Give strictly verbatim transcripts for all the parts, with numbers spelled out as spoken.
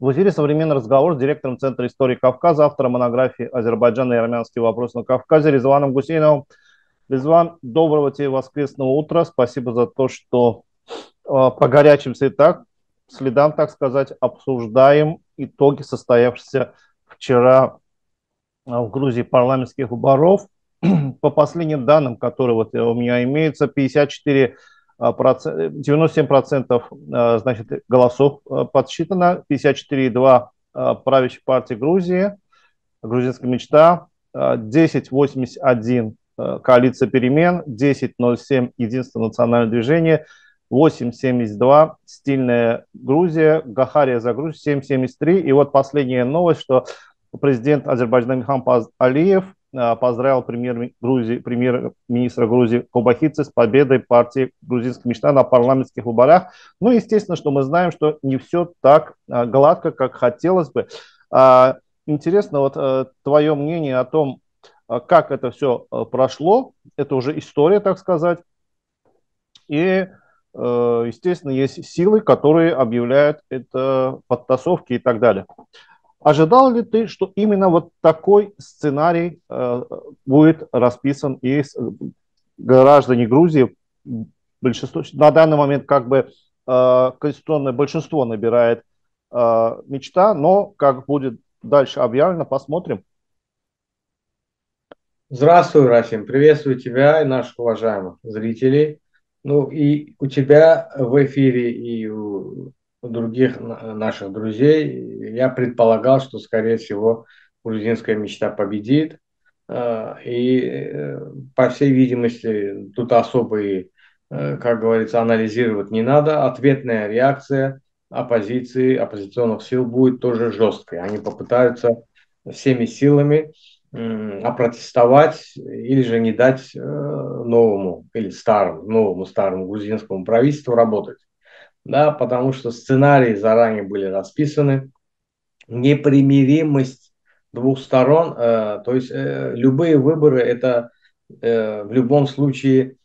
В эфире «Современный разговор» с директором Центра истории Кавказа, автором монографии «Азербайджан и армянский вопрос на Кавказе» Резваном Гусейновым. Резван, доброго тебе воскресного утра. Спасибо за то, что э, по горячим следам, следам, так сказать, обсуждаем итоги состоявшихся вчера э, в Грузии парламентских выборов. По последним данным, которые вот у меня имеются, пятьдесят четыре процента, девяносто семь процентов значит, голосов подсчитано, пятьдесят четыре и два правящей партии Грузии, грузинская мечта, десять восемьдесят один коалиция перемен, десять ноль семь единственное национальное движение, восемь семьдесят два стильная Грузия, Гахария за Грузию семь семьдесят три. И вот последняя новость, что президент Азербайджана Ильхам Алиев поздравил премьер Грузии, премьер-министра Грузии Кобахидзе с победой партии «Грузинская мечта» на парламентских выборах. Ну, естественно, что мы знаем, что не все так гладко, как хотелось бы. Интересно, вот твое мнение о том, как это все прошло. Это уже история, так сказать. И, естественно, есть силы, которые объявляют это подтасовки и так далее. Ожидал ли ты, что именно вот такой сценарий э, будет расписан, и граждане Грузии, большинство, на данный момент как бы э, конституционное большинство набирает э, мечта, но как будет дальше объявлено, посмотрим. Здравствуй, Расим, приветствую тебя и наших уважаемых зрителей. Ну и у тебя в эфире и у других наших друзей я предполагал, что, скорее всего, грузинская мечта победит. А, И, э, по всей видимости, тут особо и, э, как говорится, анализировать не надо. Ответная реакция оппозиции, оппозиционных сил будет тоже жесткой. Они попытаются всеми силами опротестовать или же не дать э, новому или старому, новому старому грузинскому правительству работать. Да, потому что сценарии заранее были расписаны, непримиримость двух сторон, э, то есть э, любые выборы это э, в любом случае,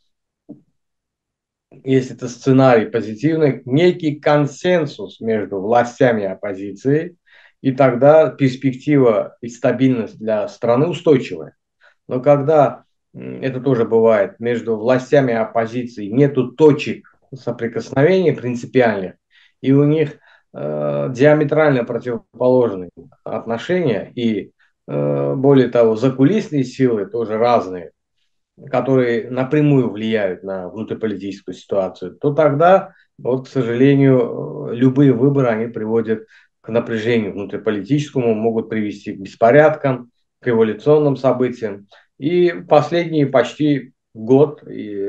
если это сценарий позитивный, некий консенсус между властями и оппозицией, и тогда перспектива и стабильность для страны устойчивая. Но когда это тоже бывает, между властями и оппозицией нету точек соприкосновения принципиальных, и у них э, диаметрально противоположные отношения, и э, более того, закулисные силы тоже разные, которые напрямую влияют на внутриполитическую ситуацию, то тогда, вот, к сожалению, любые выборы, они приводят к напряжению внутриполитическому, могут привести к беспорядкам, к революционным событиям. И последний почти год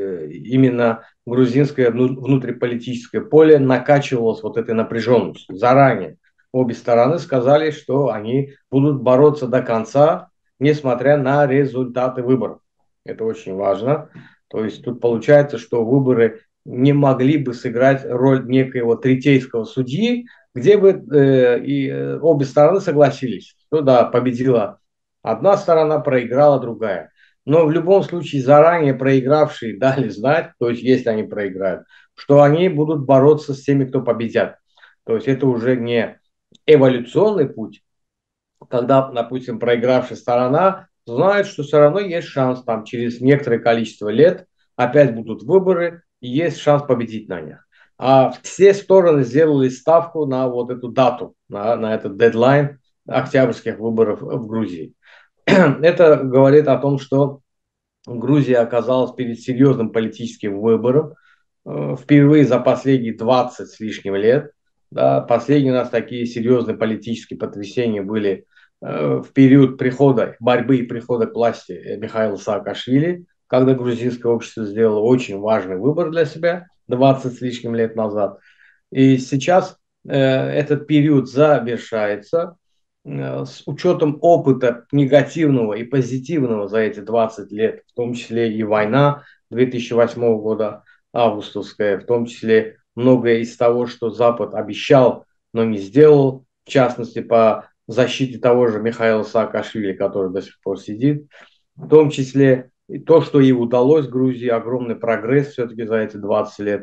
именно грузинское внутриполитическое поле накачивалось вот этой напряженностью заранее. Обе стороны сказали, что они будут бороться до конца, несмотря на результаты выборов. Это очень важно. То есть тут получается, что выборы не могли бы сыграть роль некоего третейского судьи, где бы э, и э, обе стороны согласились, что да, победила одна сторона, проиграла другая. Но в любом случае заранее проигравшие дали знать, то есть если они проиграют, что они будут бороться с теми, кто победят. То есть это уже не эволюционный путь, когда, допустим, проигравшая сторона знает, что все равно есть шанс, там через некоторое количество лет опять будут выборы, и есть шанс победить на них. А все стороны сделали ставку на вот эту дату, на, на этот дедлайн октябрьских выборов в Грузии. Это говорит о том, что Грузия оказалась перед серьезным политическим выбором э, впервые за последние двадцать с лишним лет. Да, последние у нас такие серьезные политические потрясения были э, в период прихода, борьбы и прихода к власти Михаила Саакашвили, когда грузинское общество сделало очень важный выбор для себя двадцать с лишним лет назад. И сейчас э, этот период завершается. Э, с учетом опыта негативного и позитивного за эти двадцать лет, в том числе и война две тысячи восьмого года, августовская, в том числе многое из того, что Запад обещал, но не сделал, в частности, по защите того же Михаила Саакашвили, который до сих пор сидит, в том числе и то, что ей удалось в Грузии, огромный прогресс все-таки за эти двадцать лет.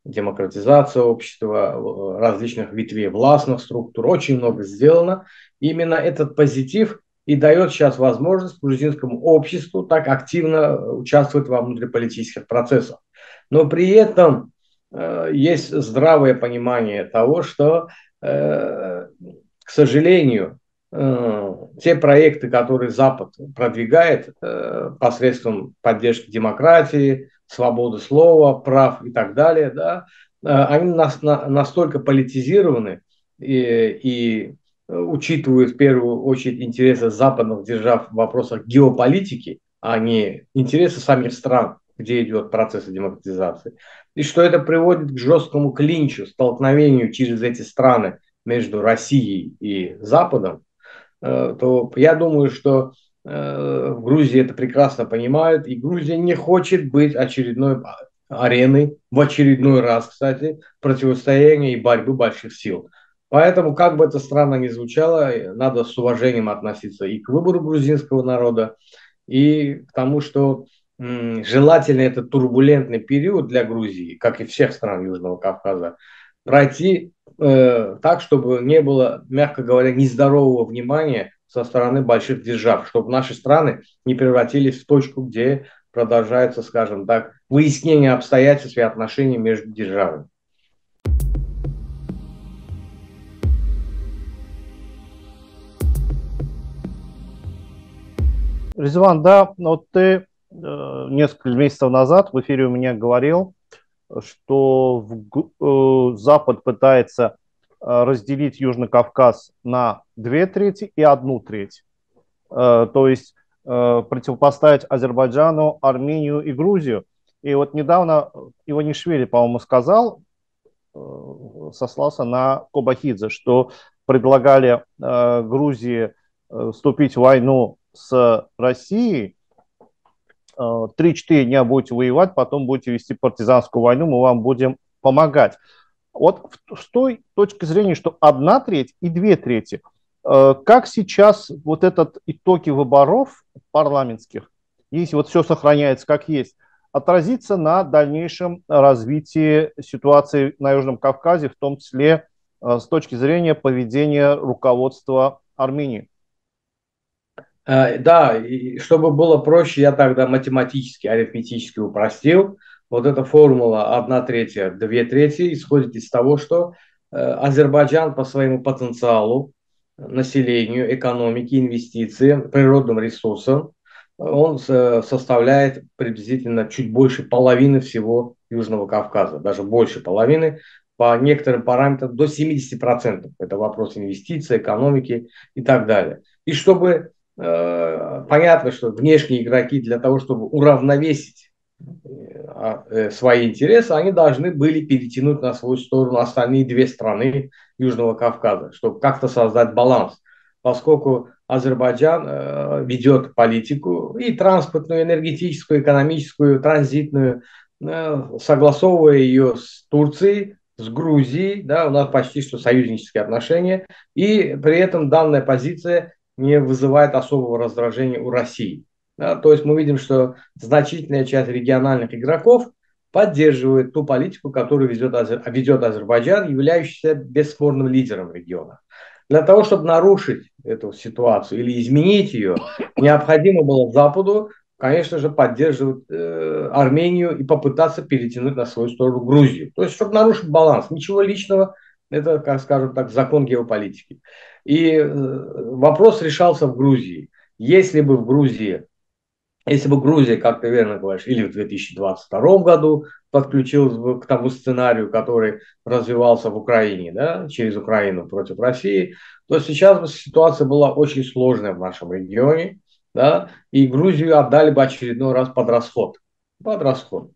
демократизация общества, различных ветвей властных структур. Очень много сделано. Именно этот позитив и дает сейчас возможность грузинскому обществу так активно участвовать во внутриполитических процессах. Но при этом э, есть здравое понимание того, что, э, к сожалению, э, те проекты, которые Запад продвигает э, посредством поддержки демократии, свободы слова, прав и так далее, да, э, они нас, на, настолько политизированы и, и учитывают в первую очередь интересы западных держав в вопросах геополитики, а не интересы самих стран, где идет процесс демократизации. И что это приводит к жесткому клинчу, столкновению через эти страны между Россией и Западом, то я думаю, что в Грузии это прекрасно понимают, и Грузия не хочет быть очередной ареной, в очередной раз, кстати, противостояния и борьбы больших сил. Поэтому, как бы это странно ни звучало, надо с уважением относиться и к выбору грузинского народа, и к тому, что м, желательно этот турбулентный период для Грузии, как и всех стран Южного Кавказа, пройти э, так, чтобы не было, мягко говоря, нездорового внимания со стороны больших держав, чтобы наши страны не превратились в точку, где продолжается, скажем так, выяснение обстоятельств и отношений между державами. Резван, да, вот ты э, несколько месяцев назад в эфире у меня говорил, что в, э, Запад пытается э, разделить Южный Кавказ на две трети и одну треть. Э, то есть э, противопоставить Азербайджану, Армению и Грузию. И вот недавно Иванишвили, по-моему, сказал, э, сослался на Кобахидзе, что предлагали э, Грузии э, вступить в войну с Россией, три-четыре дня будете воевать, потом будете вести партизанскую войну, мы вам будем помогать. Вот с той точки зрения, что одна треть и две трети, как сейчас вот этот итоги выборов парламентских, если вот все сохраняется как есть, отразится на дальнейшем развитии ситуации на Южном Кавказе, в том числе с точки зрения поведения руководства Армении? Да, и чтобы было проще, я тогда математически, арифметически упростил. Вот эта формула одна третья, две трети исходит из того, что Азербайджан по своему потенциалу, населению, экономике, инвестициям, природным ресурсам, он составляет приблизительно чуть больше половины всего Южного Кавказа, даже больше половины, по некоторым параметрам до семидесяти процентов. Это вопрос инвестиций, экономики и так далее. И чтобы понятно, что внешние игроки для того, чтобы уравновесить свои интересы, они должны были перетянуть на свою сторону остальные две страны Южного Кавказа, чтобы как-то создать баланс, поскольку Азербайджан ведет политику и транспортную, энергетическую, экономическую, транзитную, согласовывая ее с Турцией, с Грузией, да, у нас почти что союзнические отношения, и при этом данная позиция не вызывает особого раздражения у России. Да, то есть мы видим, что значительная часть региональных игроков поддерживает ту политику, которую ведет, ведет Азербайджан, являющийся бесспорным лидером региона. Для того, чтобы нарушить эту ситуацию или изменить ее, необходимо было Западу, конечно же, поддерживать э, Армению и попытаться перетянуть на свою сторону Грузию. То есть, чтобы нарушить баланс. Ничего личного, это, как скажем так, закон геополитики. И э, вопрос решался в Грузии. Если бы в Грузии, если бы Грузия, как ты верно говоришь, или в две тысячи двадцать втором году подключилась бы к тому сценарию, который развивался в Украине, да, через Украину против России, то сейчас бы ситуация была очень сложная в нашем регионе, да, и Грузию отдали бы очередной раз под расход. Под расход.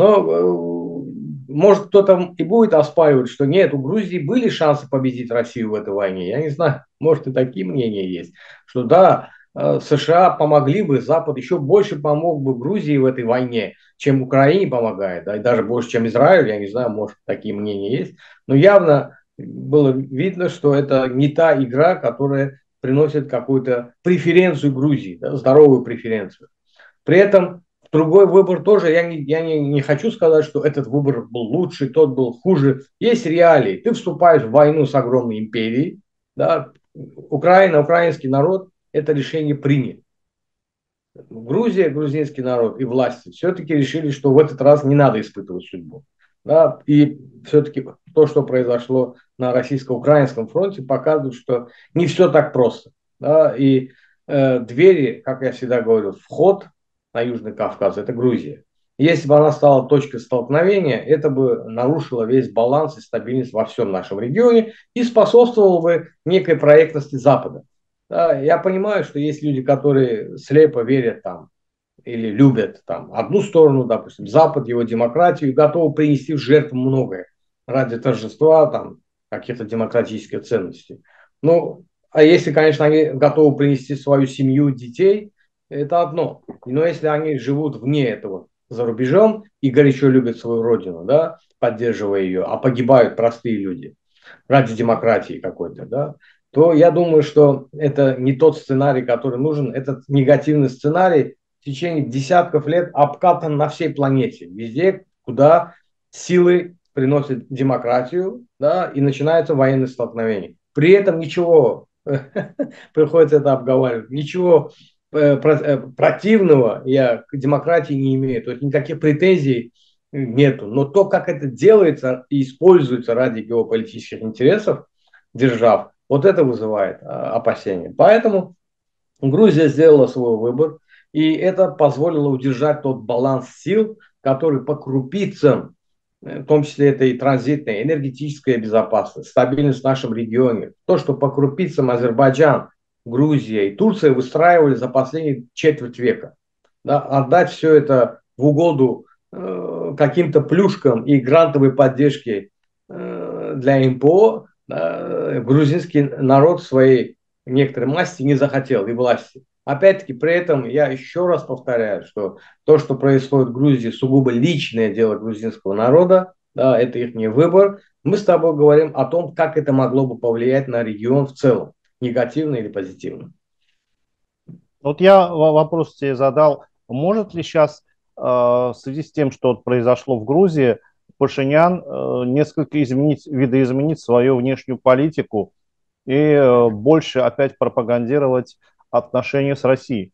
Но может кто-то и будет оспаривать, что нет, у Грузии были шансы победить Россию в этой войне. Я не знаю, может и такие мнения есть, что да, США помогли бы, Запад еще больше помог бы Грузии в этой войне, чем Украине помогает, да, и даже больше, чем Израиль, я не знаю, может такие мнения есть. Но явно было видно, что это не та игра, которая приносит какую-то преференцию Грузии, да, здоровую преференцию. При этом другой выбор тоже, я, не, я не, не хочу сказать, что этот выбор был лучше, тот был хуже. Есть реалии. Ты вступаешь в войну с огромной империей, да, Украина, украинский народ это решение принял. Грузия, грузинский народ и власти все-таки решили, что в этот раз не надо испытывать судьбу. Да, и все-таки то, что произошло на российско-украинском фронте, показывает, что не все так просто. Да, и э, двери, как я всегда говорю, вход на Южный Кавказ – это Грузия. Если бы она стала точкой столкновения, это бы нарушило весь баланс и стабильность во всем нашем регионе и способствовало бы некой проектности Запада. Да, я понимаю, что есть люди, которые слепо верят там или любят там одну сторону, допустим, Запад, его демократию, и готовы принести в жертву многое ради торжества там каких-то демократических ценностей. Ну, а если, конечно, они готовы принести свою семью, детей, это одно. Но если они живут вне этого, за рубежом, и горячо любят свою родину, да, поддерживая ее, а погибают простые люди ради демократии какой-то, да, то я думаю, что это не тот сценарий, который нужен. Этот негативный сценарий в течение десятков лет обкатан на всей планете. Везде, куда силы приносят демократию, да, и начинается военное столкновение. При этом ничего, приходится это обговаривать, ничего противного я к демократии не имею. То есть никаких претензий нету. Но то, как это делается и используется ради геополитических интересов держав, вот это вызывает а, опасения. Поэтому Грузия сделала свой выбор, и это позволило удержать тот баланс сил, который по крупицам, в том числе это и транзитная, энергетическая безопасность, стабильность в нашем регионе, то, что по крупицам Азербайджан, Грузия и Турция выстраивали за последние четверть века. Да, отдать все это в угоду э, каким-то плюшкам и грантовой поддержке э, для МПО, грузинский народ своей некоторой массе не захотел и власти. Опять-таки, при этом я еще раз повторяю, что то, что происходит в Грузии, сугубо личное дело грузинского народа, да, это их не выбор. Мы с тобой говорим о том, как это могло бы повлиять на регион в целом, негативно или позитивно. Вот я вопрос тебе задал, может ли сейчас в связи с тем, что произошло в Грузии, Пашинян несколько изменить, видоизменить свою внешнюю политику и больше опять пропагандировать отношения с Россией?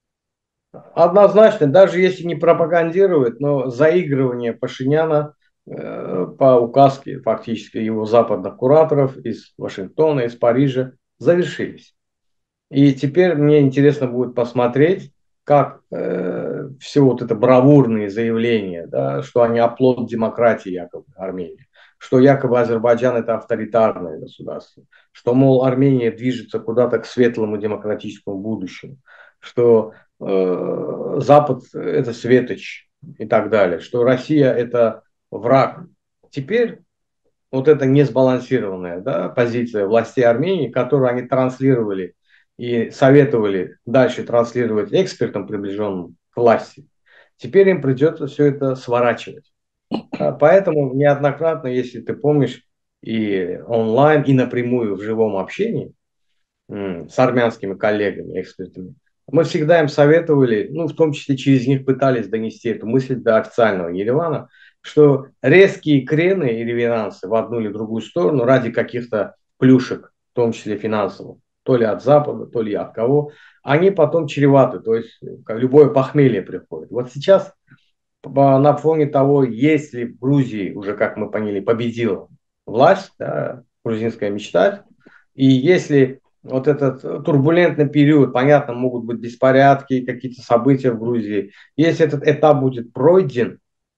Однозначно, даже если не пропагандировать, но заигрывание Пашиняна э, по указке фактически его западных кураторов из Вашингтона, из Парижа завершились. И теперь мне интересно будет посмотреть, как э, все вот это бравурные заявления, да, что они оплот демократии якобы Армении, что якобы Азербайджан это авторитарное государство, что, мол, Армения движется куда-то к светлому демократическому будущему, что э, Запад это светоч и так далее, что Россия это враг. Теперь вот эта несбалансированная, да, позиция властей Армении, которую они транслировали и советовали дальше транслировать экспертам, приближенным к власти, теперь им придется все это сворачивать. Поэтому неоднократно, если ты помнишь, и онлайн, и напрямую в живом общении с армянскими коллегами, экспертами, мы всегда им советовали, ну, в том числе через них пытались донести эту мысль до официального Еревана, что резкие крены и реверансы в одну или другую сторону ради каких-то плюшек, в том числе финансовых, то ли от Запада, то ли от кого, они потом чреваты, то есть как любое похмелье приходит. Вот сейчас на фоне того, если в Грузии уже, как мы поняли, победила власть, да, грузинская мечта, и если вот этот турбулентный период, понятно, могут быть беспорядки, какие-то события в Грузии, если этот этап будет пройден,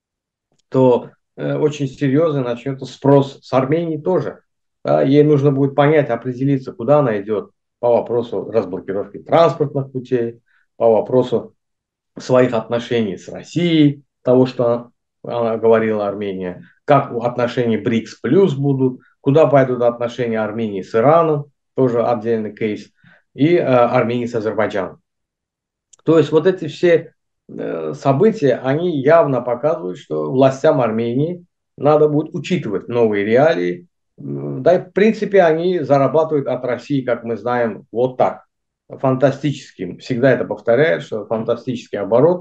то э, очень серьезно начнется спрос с Армении тоже. Да, ей нужно будет понять, определиться, куда она идет по вопросу разблокировки транспортных путей, по вопросу своих отношений с Россией, того, что она говорила Армения, как отношения БРИКС плюс будут, куда пойдут отношения Армении с Ираном, тоже отдельный кейс, и э, Армении с Азербайджаном. То есть вот эти все события, они явно показывают, что властям Армении надо будет учитывать новые реалии. Да и в принципе они зарабатывают от России, как мы знаем, вот так. Фантастическим, всегда это повторяют, что фантастический оборот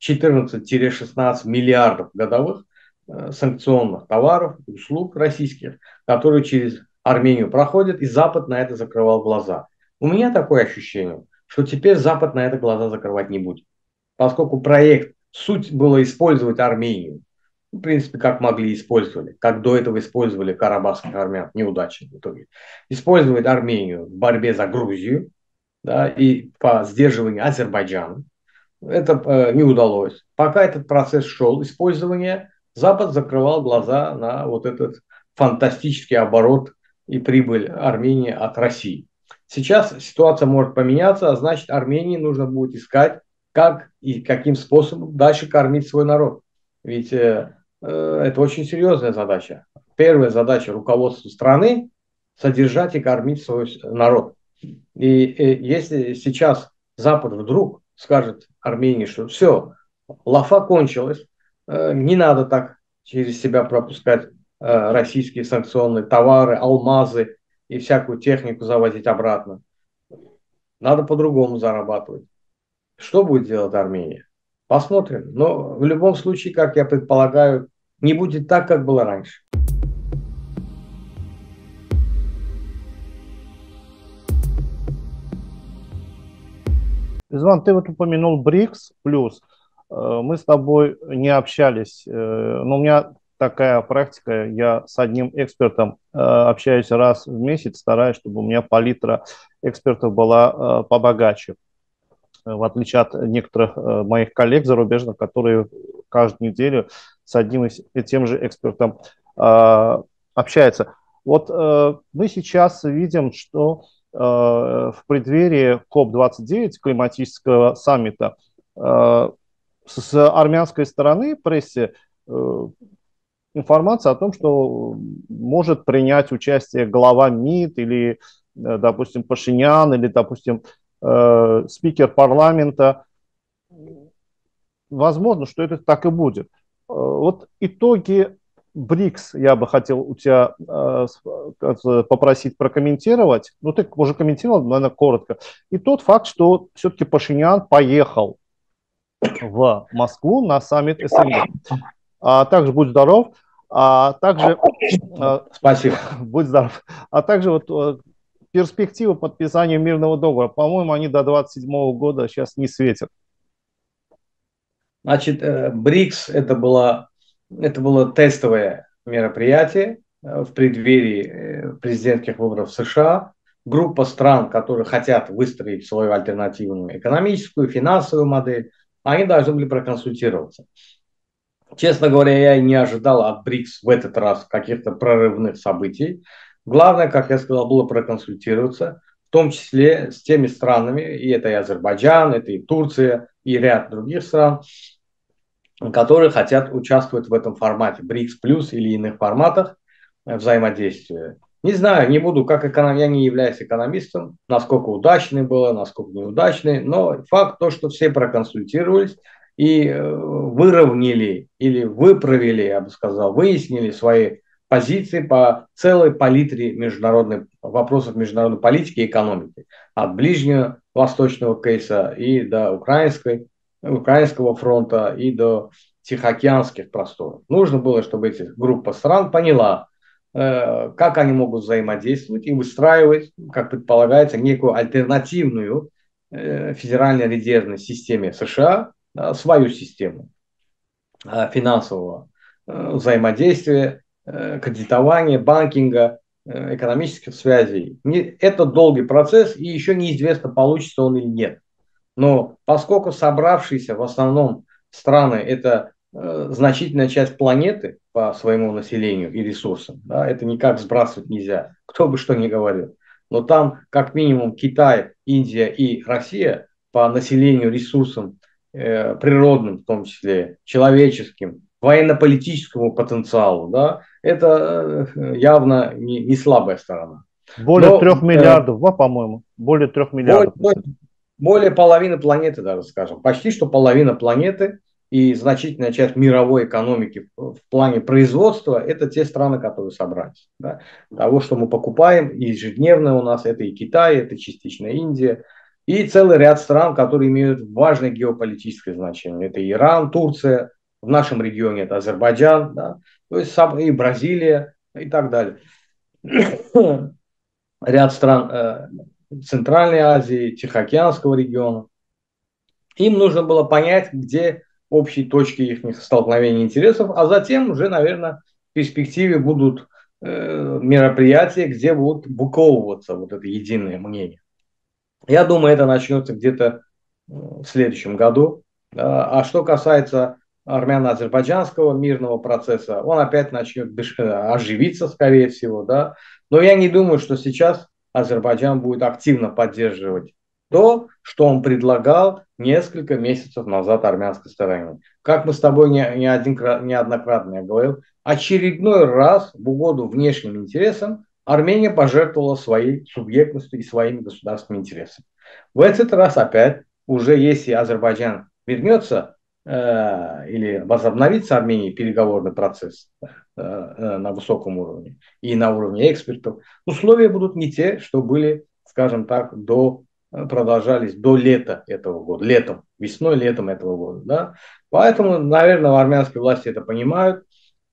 четырнадцать-шестнадцать миллиардов годовых э, санкционных товаров, услуг российских, которые через Армению проходят, и Запад на это закрывал глаза. У меня такое ощущение, что теперь Запад на это глаза закрывать не будет, поскольку проект, суть было использовать Армению. В принципе, как могли использовали, как до этого использовали карабахских армян, неудачно в итоге. Использовать Армению в борьбе за Грузию, да, и по сдерживанию Азербайджана. Это э, не удалось. Пока этот процесс шел, использование, Запад закрывал глаза на вот этот фантастический оборот и прибыль Армении от России. Сейчас ситуация может поменяться, а значит, Армении нужно будет искать, как и каким способом дальше кормить свой народ. Ведь э, э, это очень серьезная задача. Первая задача руководства страны – содержать и кормить свой народ. И, и если сейчас Запад вдруг скажет Армении, что все, лафа кончилась, э, не надо так через себя пропускать э, российские санкционные товары, алмазы и всякую технику завозить обратно. Надо по-другому зарабатывать. Что будет делать Армения? Посмотрим. Но в любом случае, как я предполагаю, не будет так, как было раньше. Иван, ты вот упомянул БРИКС плюс. Мы с тобой не общались, но у меня такая практика, я с одним экспертом общаюсь раз в месяц, стараюсь, чтобы у меня палитра экспертов была побогаче, в отличие от некоторых моих коллег зарубежных, которые каждую неделю с одним и тем же экспертом общаются. Вот мы сейчас видим, что в преддверии коп двадцать девять климатического саммита с армянской стороны прессе информация о том, что может принять участие глава МИД или, допустим, Пашинян, или, допустим, спикер парламента. Возможно, что это так и будет. Вот итоги БРИКС я бы хотел у тебя э, попросить прокомментировать. Ну, ты уже комментировал, наверное, коротко. И тот факт, что все-таки Пашинян поехал в Москву на саммит СНГ. А также будь здоров. А также... Спасибо. Будь здоров. А также вот перспективы подписания мирного договора. По-моему, они до двадцать седьмого года сейчас не светят. Значит, БРИКС это было, это было тестовое мероприятие в преддверии президентских выборов в США. Группа стран, которые хотят выстроить свою альтернативную экономическую, финансовую модель, они должны были проконсультироваться. Честно говоря, я и не ожидал от БРИКС в этот раз каких-то прорывных событий. Главное, как я сказал, было проконсультироваться, в том числе с теми странами, и это и Азербайджан, это и Турция, и ряд других стран, которые хотят участвовать в этом формате, БРИКС плюс или иных форматах взаимодействия. Не знаю, не буду, как эконом... я не являюсь экономистом, насколько удачный было, насколько неудачный, но факт то, что все проконсультировались и выровняли или выправили, я бы сказал, выяснили свои позиции по целой палитре международных вопросов международной политики и экономики, от ближнего восточного кейса и до украинской, украинского фронта и до тихоокеанских просторов. Нужно было, чтобы эти группа стран поняла, как они могут взаимодействовать и выстраивать, как предполагается, некую альтернативную федеральной резервной системе США, свою систему финансового взаимодействия, кредитования, банкинга, экономических связей. Это долгий процесс, и еще неизвестно, получится он или нет. Но поскольку собравшиеся в основном страны – это значительная часть планеты по своему населению и ресурсам, да, это никак сбрасывать нельзя, кто бы что ни говорил. Но там как минимум Китай, Индия и Россия по населению, ресурсам, э, природным, в том числе человеческим, военно-политическому потенциалу, да, это явно не, не слабая сторона. Более Но, трех миллиардов, э, по-моему, более трех миллиардов. Более, более половины планеты, даже скажем, почти что половина планеты и значительная часть мировой экономики в плане производства – это те страны, которые собрались. Да. Того, что мы покупаем ежедневно у нас, это и Китай, это частично Индия, и целый ряд стран, которые имеют важное геополитическое значение. Это Иран, Турция, в нашем регионе это Азербайджан, да, то есть и Бразилия и так далее. Ряд стран э, Центральной Азии, Тихоокеанского региона. Им нужно было понять, где общие точки их столкновения интересов, а затем уже, наверное, в перспективе будут э, мероприятия, где будут выковываться вот это единое мнение. Я думаю, это начнется где-то в следующем году. А что касается армяно-азербайджанского мирного процесса, он опять начнет оживиться, скорее всего, да. Но я не думаю, что сейчас Азербайджан будет активно поддерживать то, что он предлагал несколько месяцев назад армянской стороне. Как мы с тобой не, не один, неоднократно я говорил, очередной раз в угоду внешним интересам Армения пожертвовала своей субъектностью и своими государственными интересами. В этот раз опять, уже если Азербайджан вернется э, или возобновит с Арменией переговорный процесс э, э, на высоком уровне и на уровне экспертов, условия будут не те, что были, скажем так, до, продолжались до лета этого года, летом, весной, летом этого года. Да? Поэтому, наверное, армянские власти это понимают,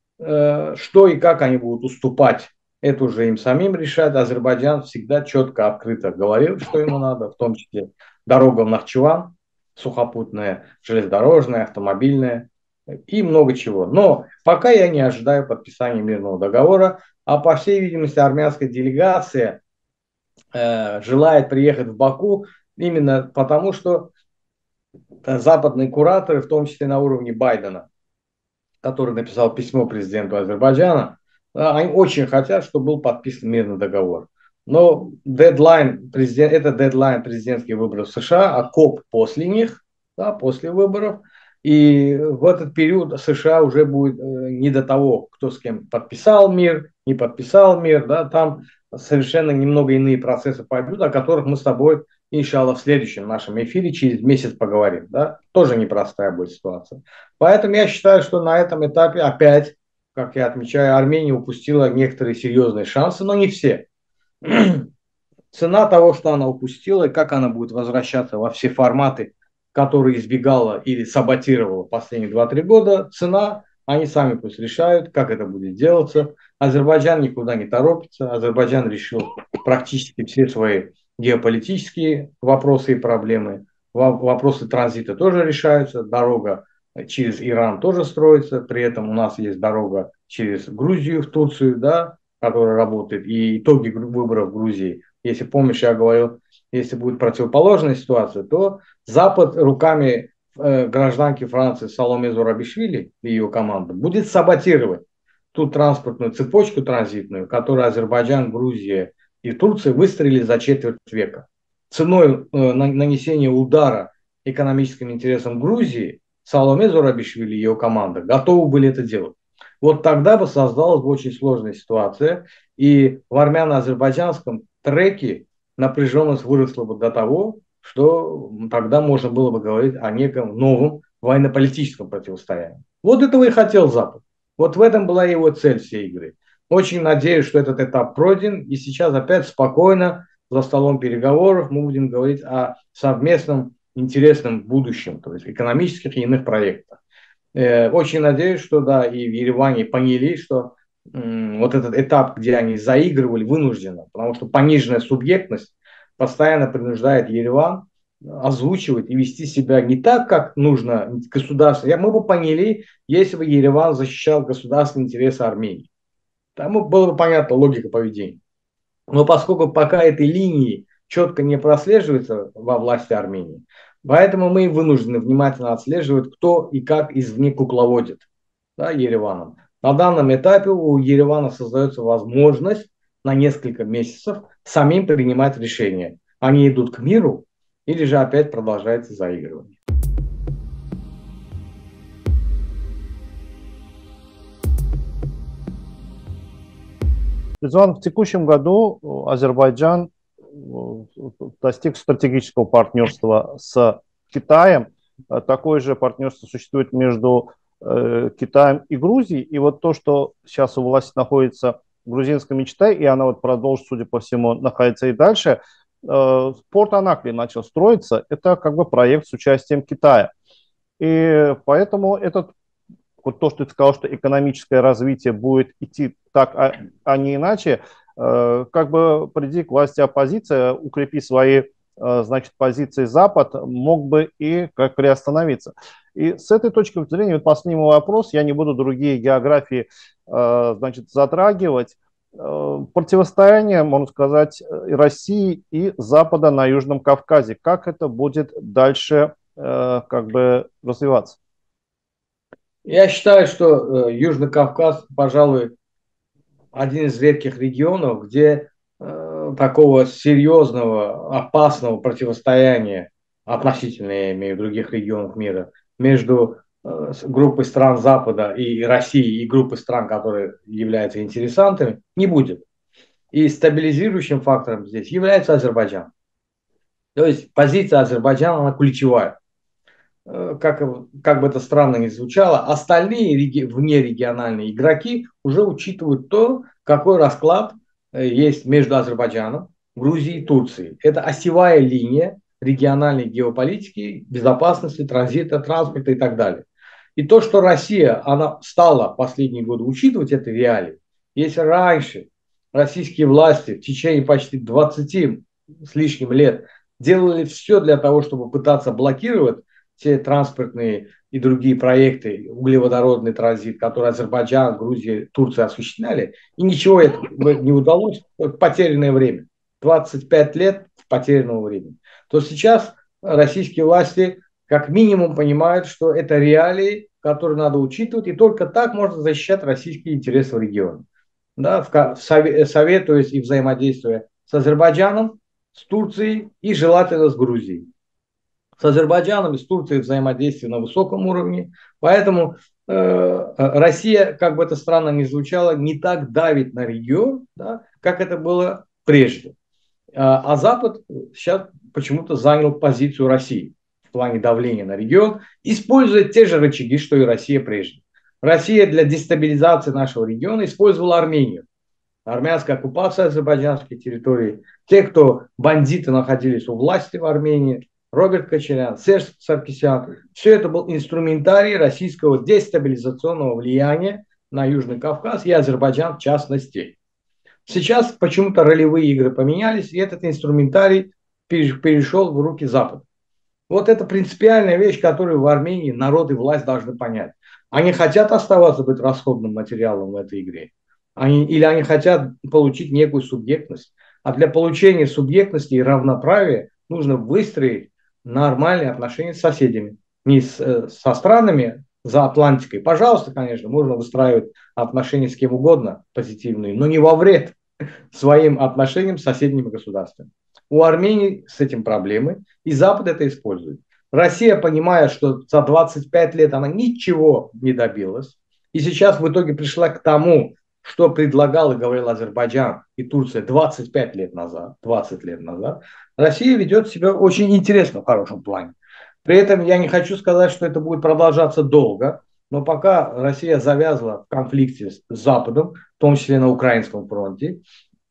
э, что и как они будут уступать. Это уже им самим решать. Азербайджан всегда четко, открыто говорил, что ему надо, в том числе дорога в Нахчеван, сухопутная, железнодорожная, автомобильная и много чего. Но пока я не ожидаю подписания мирного договора, а по всей видимости армянская делегация э, желает приехать в Баку именно потому, что западные кураторы, в том числе на уровне Байдена, который написал письмо президенту Азербайджана, они очень хотят, чтобы был подписан мирный договор. Но дедлайн, президент, это дедлайн президентских выборов в США, а КОП после них, да, после выборов. И в этот период США уже будет не до того, кто с кем подписал мир, не подписал мир. Да, там совершенно немного иные процессы пойдут, о которых мы с тобой, иншаллах, в следующем нашем эфире через месяц поговорим. Да? Тоже непростая будет ситуация. Поэтому я считаю, что на этом этапе опять, как я отмечаю, Армения упустила некоторые серьезные шансы, но не все. Цена того, что она упустила, и как она будет возвращаться во все форматы, которые избегала или саботировала последние два-три года, цена, они сами пусть решают, как это будет делаться. Азербайджан никуда не торопится. Азербайджан решил практически все свои геополитические вопросы и проблемы. Вопросы транзита тоже решаются. Дорога через Иран тоже строится. При этом у нас есть дорога через Грузию в Турцию, да, которая работает. И итоги выборов в Грузии. Если помнишь, я говорил, если будет противоположная ситуация, то Запад руками э, гражданки Франции Саломе Зурабишвили и ее команды будет саботировать ту транспортную цепочку транзитную, которую Азербайджан, Грузия и Турция выстроили за четверть века. Ценой э, нанесения удара экономическим интересам Грузии Саломе Зурабишвили и ее команда готовы были это делать. Вот тогда бы создалась бы очень сложная ситуация, и в армяно-азербайджанском треке напряженность выросла бы до того, что тогда можно было бы говорить о неком новом военно-политическом противостоянии. Вот этого и хотел Запад. Вот в этом была его цель всей игры. Очень надеюсь, что этот этап пройден, и сейчас опять спокойно за столом переговоров мы будем говорить о совместном интересном будущем, то есть экономических и иных проектах. Очень надеюсь, что да, и в Ереване поняли, что м, вот этот этап, где они заигрывали вынужденно, потому что пониженная субъектность постоянно принуждает Ереван озвучивать и вести себя не так, как нужно государство. Мы бы поняли, если бы Ереван защищал государственные интересы Армении. Там было бы понятна логика поведения. Но поскольку пока этой линии четко не прослеживается во власти Армении, поэтому мы вынуждены внимательно отслеживать, кто и как извне кукловодит, да, Ереваном. На данном этапе у Еревана создается возможность на несколько месяцев самим принимать решения. Они идут к миру или же опять продолжается заигрывание. Резван, в текущем году Азербайджан достиг стратегического партнерства с Китаем. Такое же партнерство существует между э, Китаем и Грузией. И вот то, что сейчас у власти находится грузинская мечта, и она вот продолжит, судя по всему, находиться и дальше, э, порт Анакли начал строиться. Это как бы проект с участием Китая. И поэтому этот, вот то, что ты сказал, что экономическое развитие будет идти так, а, а не иначе, э, как бы приди к власти оппозиция, укрепи свои, э, значит, позиции Запад, мог бы и как приостановиться. И с этой точки зрения, вот последний мой вопрос, я не буду другие географии, э, значит, затрагивать. Э, противостояние, можно сказать, и России и Запада на Южном Кавказе. Как это будет дальше, э, как бы развиваться? Я считаю, что э, Южный Кавказ, пожалуй, один из редких регионов, где э, такого серьезного, опасного противостояния, относительно, я имею в виду, других регионов мира, между э, группой стран Запада и Россией, и группой стран, которые являются интересантами, не будет. И стабилизирующим фактором здесь является Азербайджан. То есть позиция Азербайджана, она ключевая. Э, Как, как бы это странно ни звучало, остальные реги- внерегиональные игроки уже учитывают то, какой расклад э, есть между Азербайджаном, Грузией и Турцией. Это осевая линия региональной геополитики, безопасности, транзита, транспорта и так далее. И то, что Россия, она стала последние годы учитывать это реалии, если раньше российские власти в течение почти двадцати с лишним лет делали все для того, чтобы пытаться блокировать те транспортные и другие проекты, углеводородный транзит, которые Азербайджан, Грузия, Турция осуществляли, и ничего этого не удалось, потерянное время. двадцать пять лет потерянного времени. То сейчас российские власти как минимум понимают, что это реалии, которые надо учитывать, и только так можно защищать российские интересы в регионе. Да, в, советуясь и взаимодействуя с Азербайджаном, с Турцией и желательно с Грузией. С Азербайджаном и с Турцией взаимодействие на высоком уровне. Поэтому э, Россия, как бы это странно ни звучало, не так давит на регион, да, как это было прежде. А, а Запад сейчас почему-то занял позицию России в плане давления на регион, используя те же рычаги, что и Россия прежде. Россия для дестабилизации нашего региона использовала Армению. Армянская оккупация азербайджанской территории, те, кто бандиты находились у власти в Армении, Роберт Кочарян, Серж Саркисян, все это был инструментарий российского дестабилизационного влияния на Южный Кавказ и Азербайджан в частности. Сейчас почему-то ролевые игры поменялись, и этот инструментарий перешел в руки Запада. Вот это принципиальная вещь, которую в Армении народ и власть должны понять. Они хотят оставаться быть расходным материалом в этой игре, они, или они хотят получить некую субъектность. А для получения субъектности и равноправия нужно выстроить нормальные отношения с соседями. Не с, со странами за Атлантикой. Пожалуйста, конечно, можно выстраивать отношения с кем угодно позитивные, но не во вред своим отношениям с соседними государствами. У Армении с этим проблемы, и Запад это использует. Россия, понимая, что за двадцать пять лет она ничего не добилась, и сейчас в итоге пришла к тому, что предлагал и говорил Азербайджан и Турция двадцать пять лет назад, двадцать лет назад, Россия ведет себя очень интересно в хорошем плане. При этом я не хочу сказать, что это будет продолжаться долго, но пока Россия завязла в конфликте с Западом, в том числе на Украинском фронте,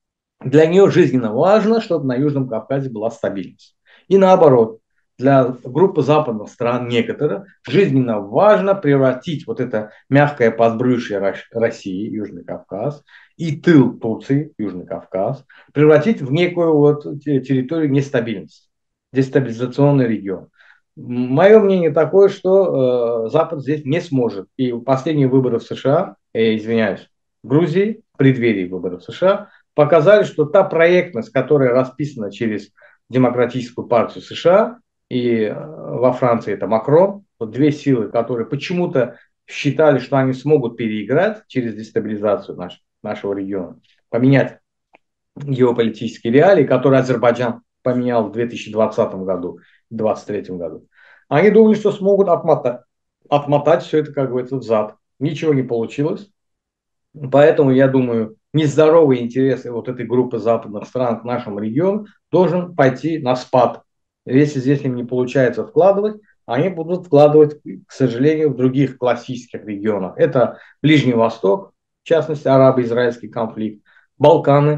для нее жизненно важно, чтобы на Южном Кавказе была стабильность. И наоборот, для группы западных стран некоторых жизненно важно превратить вот это мягкое подбрюшье России, Южный Кавказ, и тыл Турции, Южный Кавказ, превратить в некую вот территорию нестабильности, дестабилизационный регион. Мое мнение такое, что э, Запад здесь не сможет. И последние выборы в США, э, извиняюсь, в Грузии, в преддверии выборов в США, показали, что та проектность, которая расписана через Демократическую партию США и э, во Франции это Макрон, вот две силы, которые почему-то считали, что они смогут переиграть через дестабилизацию наш, нашего региона, поменять геополитические реалии, которые Азербайджан поменял в две тысячи двадцатом году, в две тысячи двадцать третьем году. Они думали, что смогут отмотать, отмотать все это, как говорится, взад. Ничего не получилось. Поэтому, я думаю, нездоровый интерес вот этой группы западных стран к нашему региону должен пойти на спад. Если здесь им не получается вкладывать, они будут вкладывать, к сожалению, в других классических регионах. Это Ближний Восток, в частности, арабо-израильский конфликт, Балканы,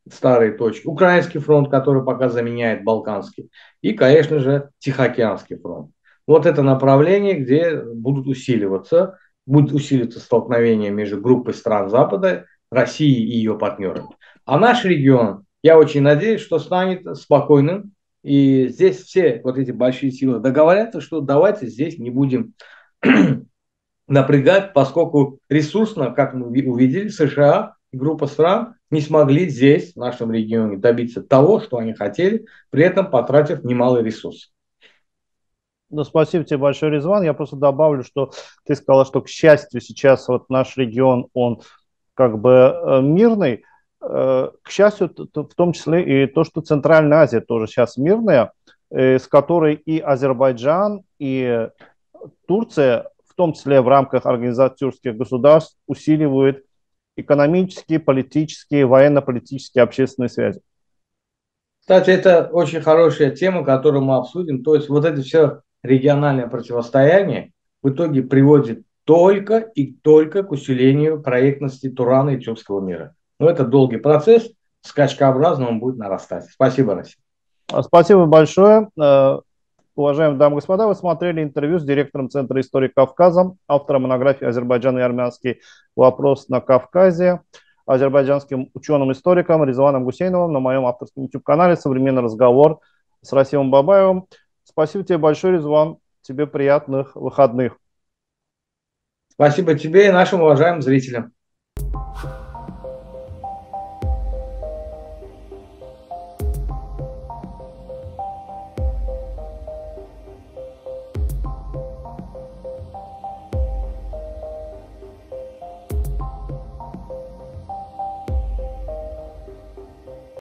старые точки, Украинский фронт, который пока заменяет Балканский, и, конечно же, Тихоокеанский фронт. Вот это направление, где будут усиливаться, будет усиливаться столкновение между группой стран Запада, Россией и ее партнерами. А наш регион, я очень надеюсь, что станет спокойным, и здесь все вот эти большие силы договорятся, что давайте здесь не будем напрягать, поскольку ресурсно, как мы увидели, США и группа стран не смогли здесь, в нашем регионе, добиться того, что они хотели, при этом потратив немалый ресурс. Ну, спасибо тебе большое, Резван. Я просто добавлю, что ты сказал, что, к счастью, сейчас вот наш регион, он как бы э, мирный. Э, к счастью, в том числе и то, что Центральная Азия тоже сейчас мирная, э, с которой и Азербайджан, и Турция, в том числе в рамках Организации тюркских государств, усиливают экономические, политические, военно-политические, общественные связи. Кстати, это очень хорошая тема, которую мы обсудим. То есть вот это все региональное противостояние в итоге приводит только и только к усилению проектности Турана и тюркского мира. Но это долгий процесс, скачкообразно он будет нарастать. Спасибо, Россия. Спасибо большое. Уважаемые дамы и господа, вы смотрели интервью с директором Центра истории Кавказа, автором монографии «Азербайджан и армянский вопрос на Кавказе», азербайджанским ученым-историком Резваном Гусейновым на моем авторском YouTube-канале «Современный разговор» с Расимом Бабаевым. Спасибо тебе большое, Резван. Тебе приятных выходных. Спасибо тебе и нашим уважаемым зрителям.